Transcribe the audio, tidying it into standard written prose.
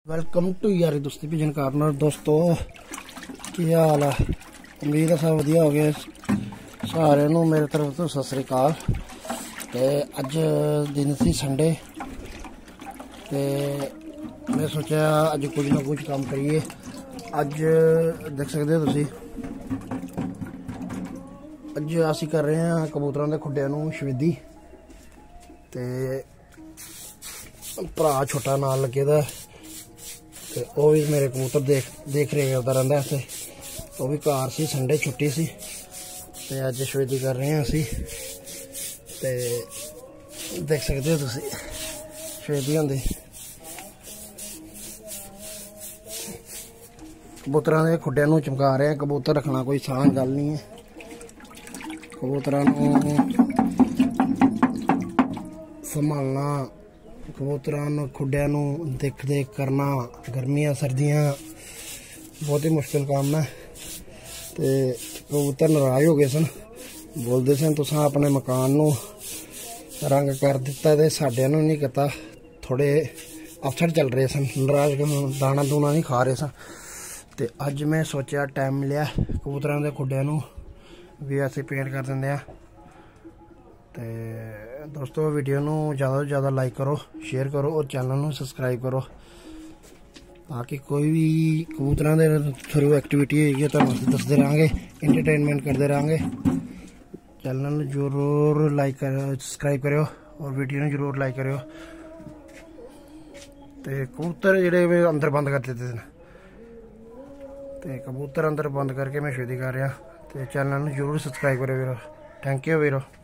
Welcome to यारी दोस्ती pigeon corner. दोस्तों की हाल है? उम्मीद है सब वधिया हो गया। सारे मेरे तरफ तो सत श्री अकाल। ते अज दिन सी संडे ते मैं सोचा अज कुछ ना कुछ काम करिए। अज देख सकते हो तुसी अज असी कर रहे हैं कबूतरों के खुड्डियां नूं शवेदी ते भरा छोटा नाल लगे दा ते वो भी मेरे कबूतर देख रहे करता रहिंदा इत्थे। वो भी घर सी, संडे छुट्टी सी ते अज शवेदी कर रहे हैं असी। ते देख सकते हो तुसी शवेदी होंदी कबूतरां दे खुड्डियां नूं चमका रहे हैं। कबूतर रखना कोई आसान गल नहीं है। कबूतरां नूं संभालना, कबूतरां खुड्डियां नूं देख देख करना, गर्मियां सर्दियां बहुत ही मुश्किल काम है। ते कबूतर नाराज हो गए सन, बोलते सन तुसां अपने मकान नूं रंग कर दिता ते साडियां नूं नहीं करता। थोड़े अफसर चल रहे सन, नाराज दाना दूना नहीं खा रहे सन। ते अज मैं सोचा टाइम मिलिया कबूतरां दे खुड्डियां नूं भी असीं पेंट कर दिंदे आ। ते दोस्तों वीडियो नूं ज़्यादा तो ज़्यादा लाइक करो, शेयर करो और चैनल नूं सबसक्राइब करो ताकि कोई भी कबूतरां दे थ्रू एक्टिविटी होगी तो दसते रहेंगे, इंटरटेनमेंट करते रहेंगे। चैनल जरूर लाइक कर सबसक्राइब करो और वीडियो नूं जरूर लाइक करो। ते कबूतर जिहड़े अंदर बंद कर देते हैं ते कबूतर अंदर बंद करके मैं शवेदी कर रहा। तो चैनल जरूर सबसक्राइब करो वीरो। थैंक यू वीरो।